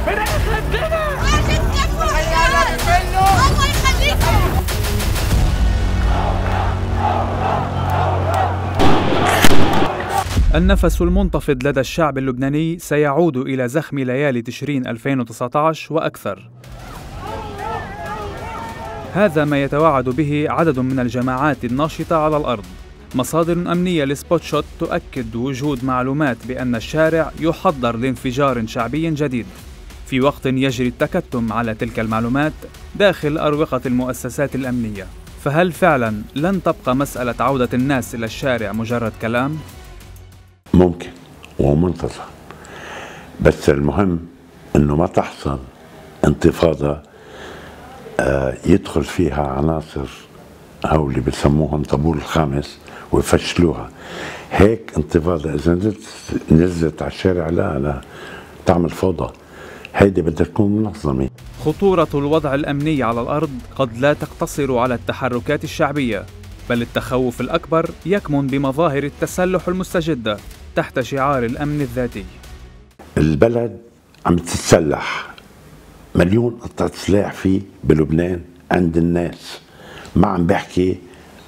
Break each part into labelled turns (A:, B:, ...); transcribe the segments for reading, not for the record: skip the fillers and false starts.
A: النفس المنتفض لدى الشعب اللبناني سيعود إلى زخم ليالي تشرين 2019 وأكثر. هذا ما يتوعد به عدد من الجماعات الناشطة على الأرض. مصادر أمنية لسبوت شوت تؤكد وجود معلومات بأن الشارع يحضر لانفجار شعبي جديد، في وقت يجري التكتم على تلك المعلومات داخل أروقة المؤسسات الأمنية. فهل فعلا لن تبقى مسألة عودة الناس إلى الشارع مجرد كلام؟
B: ممكن ومنتظر، بس المهم انه ما تحصل انتفاضة يدخل فيها عناصر هو اللي بسموهم طابور الخامس ويفشلوها. هيك انتفاضة اذا نزلت على الشارع لا تعمل فوضى، هيدي بدها تكون منظمة.
A: خطورة الوضع الأمني على الأرض قد لا تقتصر على التحركات الشعبية، بل التخوف الأكبر يكمن بمظاهر التسلح المستجدة تحت شعار الأمن الذاتي.
B: البلد عم تتسلح، مليون قطعة سلاح فيه بلبنان عند الناس. ما عم بحكي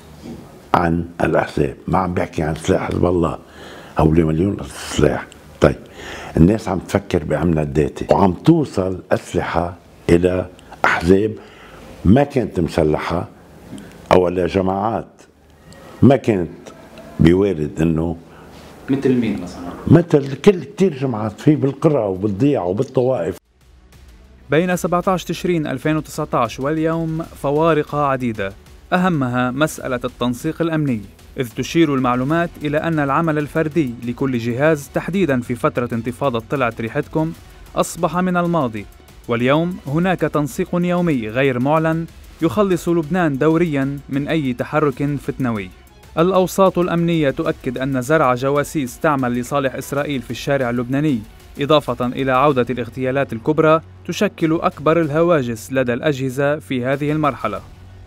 B: عن الأحزاب، ما عم بحكي عن سلاح حزب الله، هولي مليون قطعة سلاح. طيب الناس عم تفكر بأمن الذاتي وعم توصل أسلحة إلى أحزاب ما كانت مسلحة أو لجماعات ما كانت بوارد إنه
A: مثل مين مثلا؟
B: مثل كتير جماعات في بالقرى وبالضيعة وبالطوائف.
A: بين 17 تشرين 2019 واليوم فوارق عديدة، أهمها مسألة التنسيق الأمني، إذ تشير المعلومات إلى أن العمل الفردي لكل جهاز تحديداً في فترة انتفاضة طلعت ريحتكم أصبح من الماضي، واليوم هناك تنسيق يومي غير معلن يخلص لبنان دورياً من أي تحرك فتنوي. الأوساط الأمنية تؤكد أن زرع جواسيس تعمل لصالح إسرائيل في الشارع اللبناني، إضافة إلى عودة الاغتيالات الكبرى، تشكل أكبر الهواجس لدى الأجهزة في هذه المرحلة.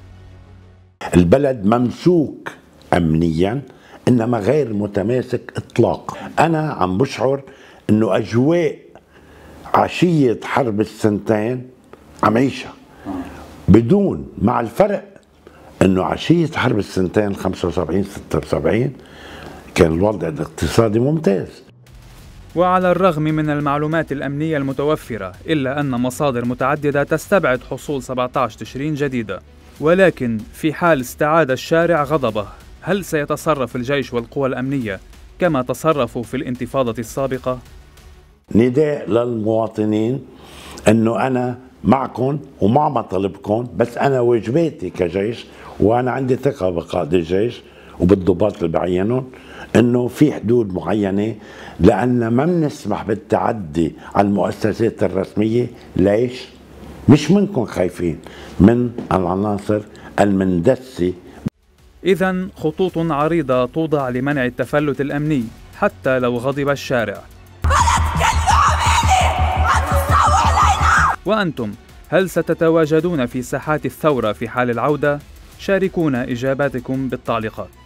B: البلد ممسوك أمنياً إنما غير متماسك إطلاقاً. أنا عم بشعر إنه أجواء عشية حرب السنتين عم عيشها، بدون مع الفرق إنه عشية حرب السنتين 75 76 كان الوضع الاقتصادي ممتاز.
A: وعلى الرغم من المعلومات الأمنية المتوفرة، إلا أن مصادر متعددة تستبعد حصول 17 تشرين جديدة. ولكن في حال استعاد الشارع غضبه، هل سيتصرف الجيش والقوى الأمنية كما تصرفوا في الانتفاضة السابقة؟
B: نداء للمواطنين أنه أنا معكم ومع مطالبكم، بس أنا واجباتي كجيش وأنا عندي ثقة بقائد الجيش وبالضباط اللي بعينهم أنه في حدود معينة، لأن ما بنسمح بالتعدي على المؤسسات الرسمية. ليش؟ مش منكم خايفين، من العناصر المندسة.
A: إذن خطوط عريضة توضع لمنع التفلت الأمني حتى لو غضب الشارع. وأنتم هل ستتواجدون في ساحات الثورة في حال العودة؟ شاركونا إجاباتكم بالتعليقات.